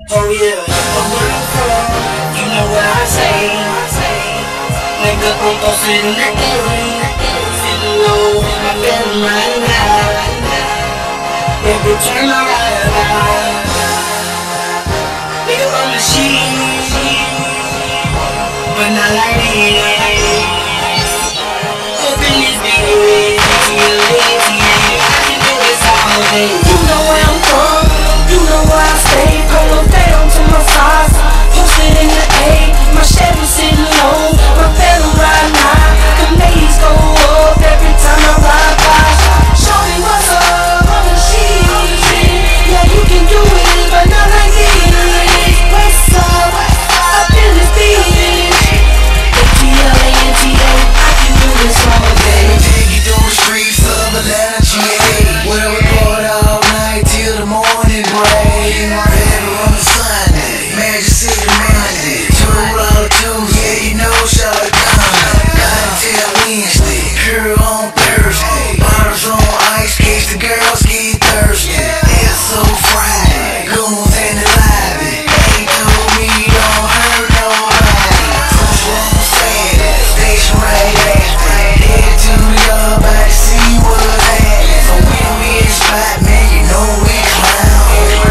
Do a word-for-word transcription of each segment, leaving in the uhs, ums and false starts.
Oh yeah, where I'm from, you know what I say. Nigga, I'm gon' sit in the A, sitting low, my feeling riding high. Baby, turn my ride around. Nigga, I'm the shit, but not like this. Up in this bitch, I can do this all day. You know where I'm from, you know where I stay. Polo down to my socks, posted in the A. My Chevy sitting low, my pedal riding high. The ladies go up every time I ride by. Shorty, what's up? I'm the shit. Yeah, you can do it, but not like this. What's up? Up in this bitch. A T L A N T A, I can do this all day. Take you through the streets of Atlanta, G A, where we party all night till the morning break. Better on a Sunday, Magic City Monday, two dollar Tuesday, you know shotgun. Until Wednesday, girl on Thursday, bottles on ice, case the girls get thirsty. It's so Friday, goons in the lobby. They told me don't hurt nobody. Push on Saturday, station right after. Head to the yard back to see what's happening. So when we in spot, man, you know we clown.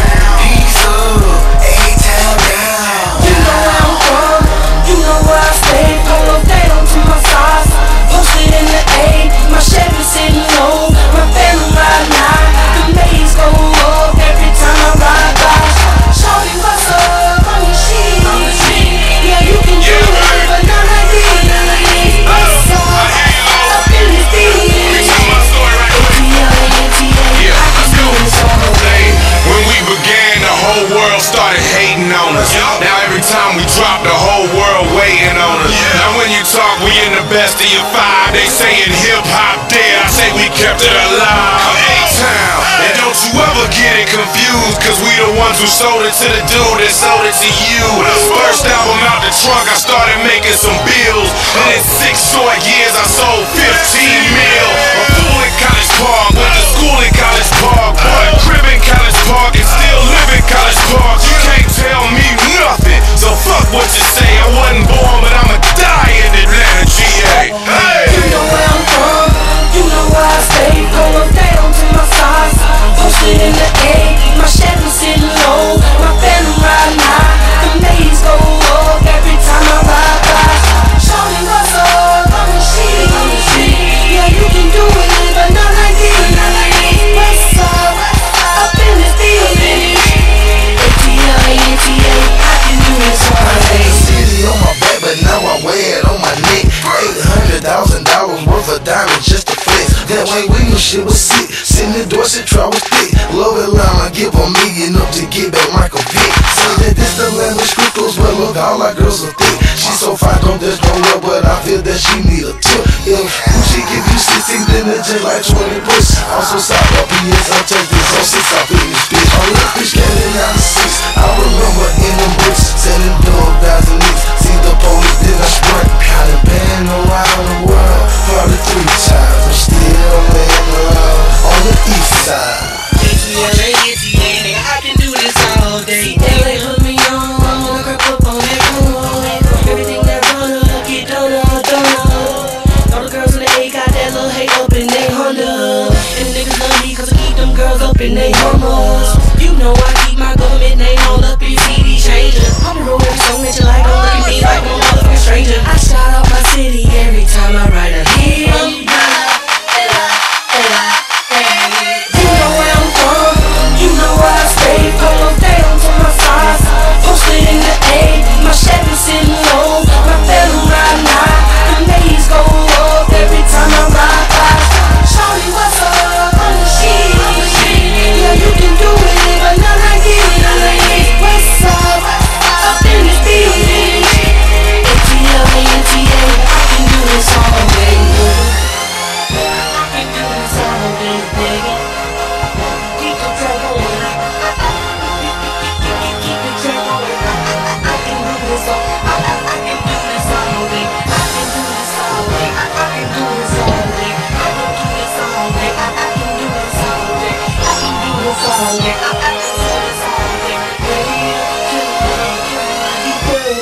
Peace up, A-Town down. You know where I'm from, you know where I stay. Polo down to my socks, posted in the A. My Chevy sitting low, my family riding high. The ladies go up every time I ride by. Shorty, what's up? I'm the shit. Yeah, you can do it, but not like this. What's up? Up in this bitch. A T L A N T A, I can do this all day. When we began, the whole world started hating on us. Now every time we drop, the whole world waiting on us. Now when you talk, we in the best of your five. They saying hip hop dead, I say we kept it alive. A-Town, and don't you ever get it confused, cause we the ones who sold it to the dude that sold it to you. First album out the trunk, I started making some bills. And in six short years, I sold fifteen mil. A fool in College Park, went to school in College Park, bought a crib in College Park, and still live in College Park. You can't tell me nothing, so fuck what you say. I wasn't born, but I'ma die in Atlanta, G A. Hey! You know where I'm from, you know where I stay. Polo down to my socks, posted in the A. My Chevy sitting low, my family riding high. The ladies go up every time I ride by. Shorty, what's up? I'm the shit. Yeah, you can do it, but not like this. What's up? Up in this bitch. A T L A N T A, I can do this all day. City on my back, but now I wear it on my neck. Eight hundred thousand dollars worth of diamonds just to flex. That way we knew shit was sick. Sitting in Dorset, try was thick. Love Atlanta, give a million up to get back Michael Vick. Say that this the land of scruples, but look, all our girls are thick. She so fine, don't there's no love, but I feel that she need a tip. If she give you sixteen, then it's just like twenty bucks. Also, South up P S, I'm taking this on six, I'll be in this bitch. On left bitch, standing out of six. I remember in the books, selling dog guys and nicks. See the police, then I sprint. I done been around the world, probably three times. I'm still laying around on the east side. A T L A N T A, nigga, I can do this all day. They like put me on, I'ma crap up on that room. Everything that run up, get done up, done up. All the girls in the A got that little hate up in they Honda. And the niggas love me cause I keep them girls up in they Hummers. You know I keep my government name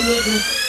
nigga.